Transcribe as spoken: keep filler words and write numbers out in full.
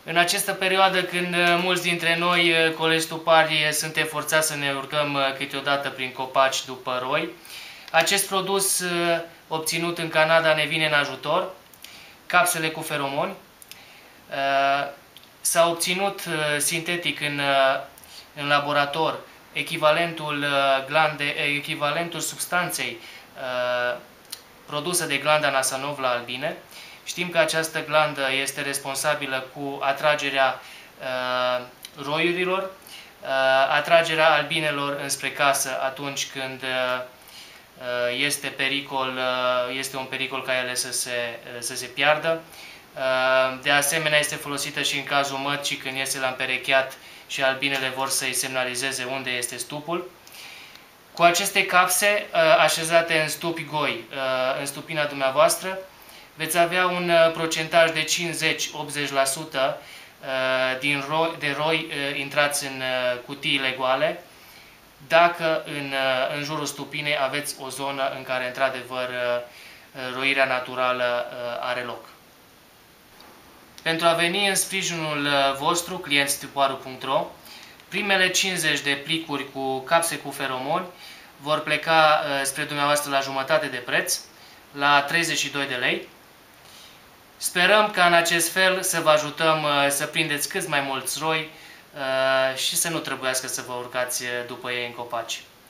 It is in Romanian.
În această perioadă când mulți dintre noi, colegi tupari, suntem forțați să ne urcăm câteodată prin copaci după roi, acest produs obținut în Canada ne vine în ajutor, capsule cu feromoni. S-a obținut sintetic în, în laborator echivalentul, glande, echivalentul substanței produsă de glanda Nasanov la albine. Știm că această glandă este responsabilă cu atragerea uh, roiurilor, uh, atragerea albinelor înspre casă atunci când uh, este, pericol, uh, este un pericol ca ele să se, să se piardă. Uh, de asemenea, este folosită și în cazul mătcii când iese la împerecheat și albinele vor să-i semnalizeze unde este stupul. Cu aceste capse uh, așezate în stupi goi, uh, în stupina dumneavoastră, veți avea un procentaj de cincizeci la optzeci la sută din roi, de roi intrați în cutiile goale, dacă în, în jurul stupinei aveți o zonă în care într-adevăr roirea naturală are loc. Pentru a veni în sprijinul vostru, clienți stuparu punct ro, primele cincizeci de plicuri cu capse cu feromoni vor pleca spre dumneavoastră la jumătate de preț, la treizeci și doi de lei. Sperăm ca în acest fel să vă ajutăm să prindeți cât mai mulți roi și să nu trebuiască să vă urcați după ei în copaci.